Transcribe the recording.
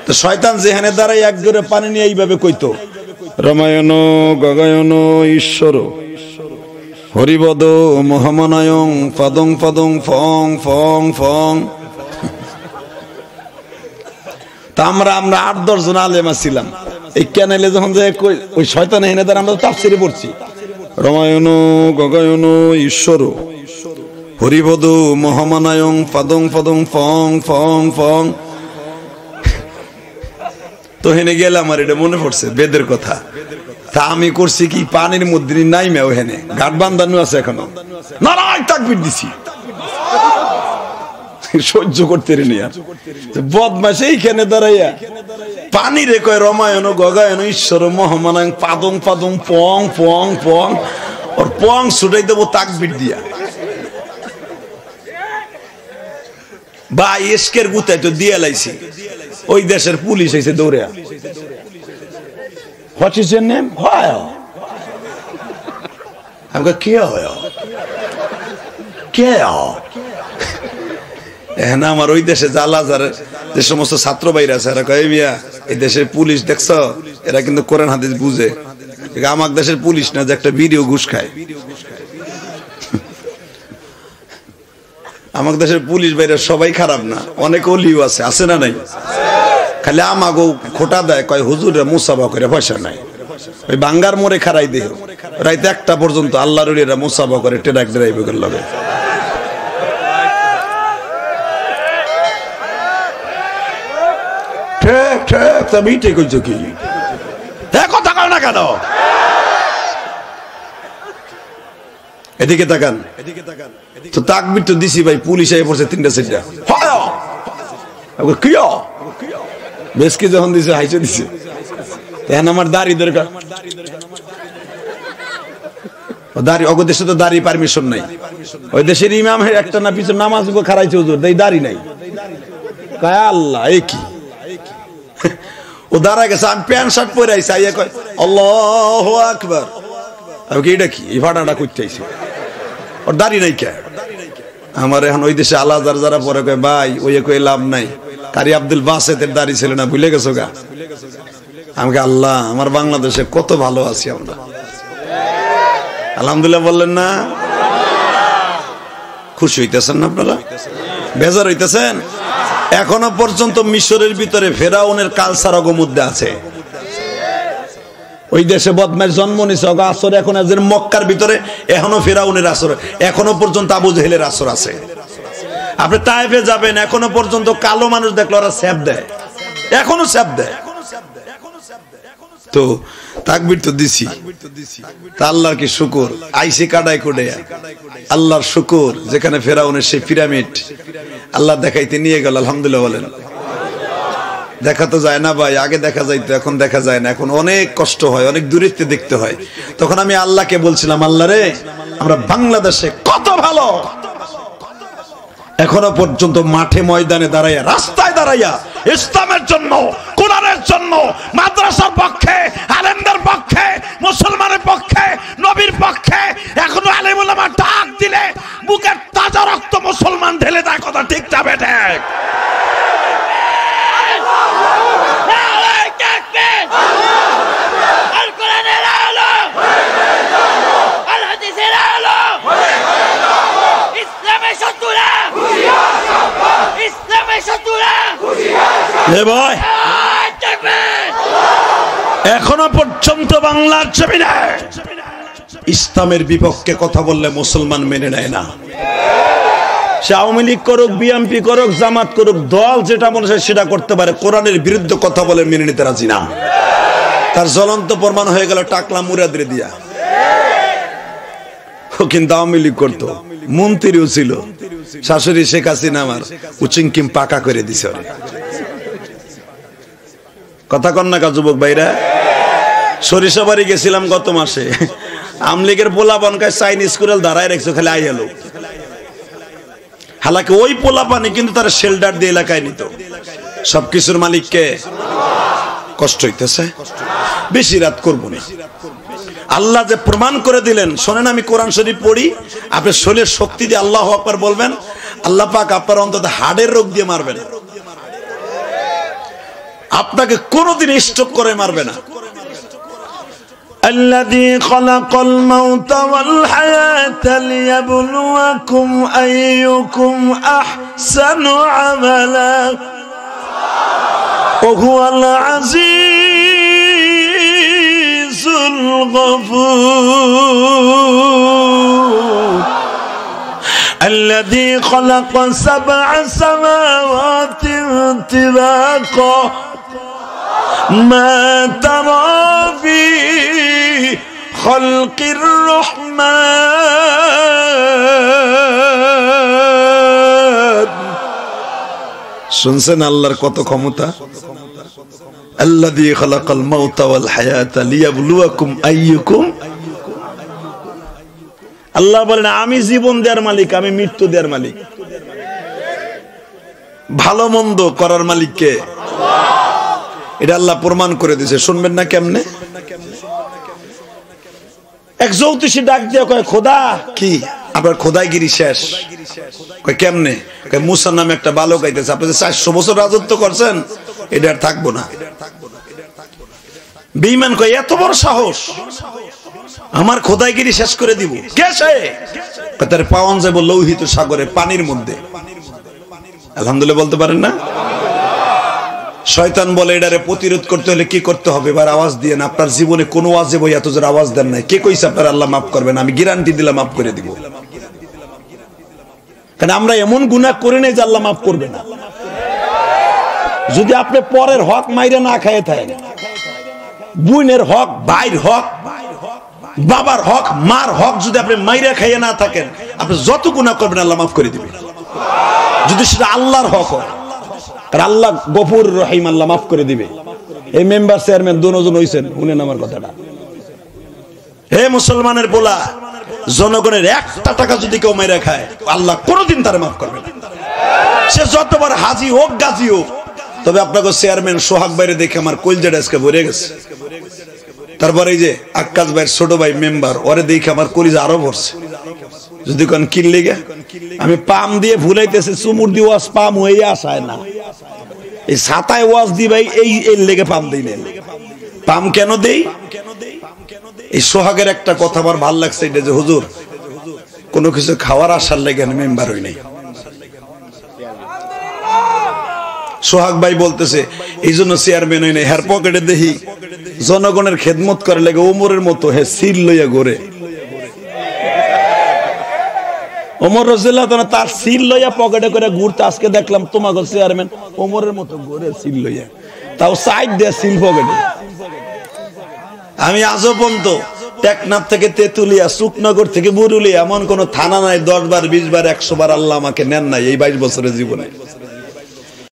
তো শয়তান যেখানে দাঁড়ায় এক জোরে পানি নিয়ে এইভাবে কইতো, রামায়ণ গগায়ন ঈশ্বর হরিবদ মহামানায়ং পাদং পাদং ফং ফং ফং। তা আমরা 8-10 জন আলেমা ছিলাম এই ক্যানেলে, যখন যে ওই শয়তান এনে দ্বারা আমরা তাফসিরে পড়ছি রামায়ণ গগায়ন ঈশ্বর হরিবদ মহামানায়ং পাদং পাদং ফং ফং ফং। তো হেনে গেলাম, আর এটা মনে পড়ছে বেদের কথা। তা আমি করছি কি, পানির মধ্যে নাই মে ওখানে ঘাট বান্ধানো আছে এখনো, নারায় তাকবীর দিছি, সহ্য করতে রে নিয়া বদমাশ এইখানে দাঁড়াইয়া পানি রে কয় রমায়ণ গগায়ন ঈশ্বর মহামানায়ং পাদং পাদং পং পং পং, ওর পং ছুটাই দেবো তাকবীর দিয়া। বা এসকের গুতায় তো দিয়া লাইছি, ওই দেশের পুলিশ এসে দৌড়ে। What is your name? Hoyle. I'm going to kill you. Kill. এখন আমার ওই দেশে জালাজার যে সমস্ত ছাত্র ভাইরা আছে, এরা কয় মিয়া এই দেশের পুলিশ দেখছ, এরা কিন্তু কোরআন হাদিস বুঝে। আমার দেশের পুলিশ না যে একটা ভিডিও ঘুষ খায়। আমার দেশের পুলিশ ভাইরা সবাই খারাপ না, অনেক অলিও আছে, আছে না নাই? খালি আমাগো খোটা দেয়, কয় হুজুরে মুসাফা করে পয়সা নাই। ওই বাঙ্গার মোড়ে খারাই দেহ রাইতে 1টা পর্যন্ত আল্লাহর ওলিরা মুসাফা করে ট্রাক ড্রাইভারের লগে। ঠিক ঠিক তুমি ঠিক কইছো কি, কথা কও না কেন? এদিকে তাকান, তো তাকবীর তো দিছি ভাই, পুলিশ আই পড়ছে 3টা-4টা। হয় কিয়া বেশকে যখন দিছে হাইছে দিছে, এখন আমার দাড়ি দরকার। দাড়ি অগ দেশে তো দাড়ি পারমিশন নাই। ওই দেশের ইমাম একটা না পিছনে নামাজ খারাইছে হুজুর, এই দাড়ি নাই। কয় আল্লাহ এ কি, ও দাঁড়া গেছে, আমি প্যান্ট শার্ট পরে আইছি, আইয়া কয় আল্লাহু আকবার। আমি কি এটা কি এই ভাড়াটা করতে আইছি, ওর দাড়ি নাই কে? আমার এখন ওই দেশে আলাদার যারা পরে কয় ভাই ওই কই লাভ নাই, কারি আব্দুল বাসেতের দাড়ি ছিল না, ভুলে গেছো গা? আমাকে আল্লাহ আমার বাংলাদেশে কত ভালো আছি আমরা, আলহামদুলিল্লাহ বললেন না? খুশি হইতেছেন না আপনারা? বেজার হইতেছেন? এখনো পর্যন্ত মিশরের ভিতরে ফেরাউনের কালচার অগমধ্যে আছে। ওই দেশে বদমাশ জন্ম নিছে আসর, এখন মক্কার ভিতরে এখনো ফেরাউনের আসর, এখনো পর্যন্ত আবু জেহেলের আসর আছে। আপনি তায়েফে যাবেন, এখনো পর্যন্ত কালো মানুষ দেখলে ওরা স্যাপ দেয়, এখনো স্যাপ দেয়। তো তাকবীর তো দিছি, তা আল্লাহর কি শুকর, আইসি কাটাই কোডে আল্লাহর শুকর, যেখানে ফেরাউনের সেই পিরামিড আল্লাহ দেখাইতে নিয়ে গেল। আলহামদুলিল্লাহ বলেন। দেখা তো যায় না ভাই, আগে দেখা যাইতো, এখন দেখা যায় না, এখন অনেক কষ্ট হয়, অনেক দূরত্বে দেখতে হয়। তখন আমি আল্লাহকে বলছিলাম, আল্লাহ রে আমরা বাংলাদেশে কত ভালো, এখনো পর্যন্ত মাঠে ময়দানে দাঁড়াইয়া, রাস্তায় দাঁড়াইয়া ইসলামের জন্য, কোরআনের জন্য, মাদ্রাসার পক্ষে, আলেমদের পক্ষে, মুসলমানের পক্ষে, নবীর পক্ষে এখনো আলেম ওলামা ডাক দিলে বুকের তাজা রক্ত মুসলমান ঢেলে দেয়। কথা ঠিক না বেঠে? এখনো পর্যন্ত বাংলার জমিনে ইসলামের বিপক্ষে কথা বললে মুসলমান মেনে নেয় না। সে আওয়ামী লীগ করুক, বিএনপি করুক, জামাত করুক, দল যেটা মনে হয় সেটা করতে পারে, কোরআনের বিরুদ্ধে কথা বলে মেনে নিতে রাজি না। তার জ্বলন্ত প্রমাণ হয়ে গেল টাকলা মুরাদরে দিয়া। ও কিন্তু আওয়ামী লীগ করতো, মন্ত্রীও ছিল, শাশুড়ি শেখ হাসিনা আমার উচিংকিম পাকা করে দিছে। কথা কন না কা যুবক ভাইরা? সরিষাবাড়ি গেছিলাম গত মাসে, আমলিগের পোলা বনকায় চাইনিজ কুড়াল দাঁড়ায় রাখছো, খালি আই এলো। হালাকি ওই পোলা পানি কিন্তু তারা শেল্টার দিয়ে এলাকায় নিত। সবকিছুর মালিককে কষ্ট হইতেছে, বেশি রাত করবো না। আল্লাহ যে প্রমাণ করে দিলেন, শোনেন আমি কোরআন শরীফ পড়ি, আপনি শরীরের শক্তি দিয়ে আল্লাহু আকবার বলবেন, আল্লাহ পাক আপনার অন্তত হাড়ের রোগ দিয়ে মারবেন। আপনাকে কোনোদিন স্ট্রোক করে মারবে না। الذي خلق الموت والحياة ليبلوكم أيكم أحسن عملا وهو العزيز الغفور الذي خلق 7 سماوات طباقا ما ترى في خلق الرحمن শুনছেন আল্লাহর কত ক্ষমতা। আল্লাযী খালাকাল মাউতা ওয়াল হায়াতা লিয়াবলুয়াকুম আইয়ুকুম। আল্লাহ বলেন আমি জীবন দেওয়ার মালিক, আমি মৃত্যু দেওয়ার মালিক। ভালো মন্দ করার মালিক কে? এটা আল্লাহ প্রমাণ করে দিয়েছে। শুনবেন না কেমনে? এক জ্যোতিষী ডাক দিয়ে কয় খোদা কি আপনার খোদাইগিরি শেষ? কয় কেমনে? কয় মুসা নামে একটা বালক আইতেছে, আপনি 400 বছর রাজত্ব করছেন, এটা আর থাকবো না। বেঈমান কয় এত বড় সাহস, আমার খোদাইগিরি শেষ করে দিব? কে সে? তার পাওয়ান যাব লৌহিত সাগরে, পানির মধ্যে। আলহামদুলিল্লাহ বলতে পারেন না? শয়তান বলে এটারে প্রতিরোধ করতে হলে কি করতে হবে? এবার আওয়াজ দিয়ে না। আপনার জীবনে কোন ওয়াজে বই এত জোর আওয়াজ দেন নাই। কে কইছে আপনার আল্লাহ মাফ করবেন? আমি গ্যারান্টি দিলাম মাফ করে দিব। কারণ আমরা এমন গুনাহ করি নাই যে আল্লাহ মাফ করবে না। যদি আপনি পরের হক মাইরা না খায় থাকেন, বুনের হক, ভাইয়ের হক, বাবার হক, মার হক যদি আপনি মাইরা খাইয়ে না থাকেন, আপনি যত গুনাহ করবেন আল্লাহ মাফ করে দিবেন, যদি সেটা আল্লাহর হক হয়। আর আল্লাহ গফুর রহিম, আল্লাহ মাফ করে দিবে। এই মেম্বার চেয়ারম্যান দুজন হইছেন, শুনেন আমার কথাটা। হে মুসলমানের পোলা, জনগণের একটা টাকা যদি কেউ মেরে খায়, আল্লাহ কোনোদিন তার মাফ করবে না, সে যতবার হাজি হোক গাজী হোক। তবে আপনাকে চেয়ারম্যান সোহাগ ভাইরে দেখে আমার কলজাটা আজকে ভরে গেছে। তারপরে এই যে আক্কাস ভাইয়ের ছোট ভাই মেম্বার, ওরে দেখে আমার কলিজা আরো ভরছে। যদি কোন কিনলে গে আমি পাম দিয়ে ভুলাইতেছে, চুমুর দিয়ে ওয়াজ পাম হয়ে আসায় না। এই ছাতায় ওয়াজ দি ভাই, এই লেগে পাম দেই না। পাম কেন দেই? এই সোহাগের একটা কথা আমার ভাল লাগছে, এটা যে হুজুর কোনো কিছু খাওয়ার আসার লেগে মেম্বার হই নাই। সোহাগ ভাই বলতেছে এই জন্য চেয়ারম্যান হই নাই। হের পকেটে দেখি জনগণের খেদমত করে লেগে ওমরের মতো হে সিল লইয়া ঘোরে। ওমর রাদিয়াল্লাহু তাআলা তার সিল লইয়া পকেটে করে ঘুরতে, আজকে দেখলাম তোমাকে চেয়ারম্যান ওমরের মতো ঘুরে সিল লইয়া, তাও সাইড দিয়ে সিল পকেটে। আমি আজও পর্যন্ত টেকনাফ থেকে তেতুলিয়া, সুকনগর থেকে বুরুলিয়া এমন কোন থানা নাই 10 বার 20 বার 100 বার আল্লাহ আমাকে নেন নাই এই 22 বছরের জীবনে।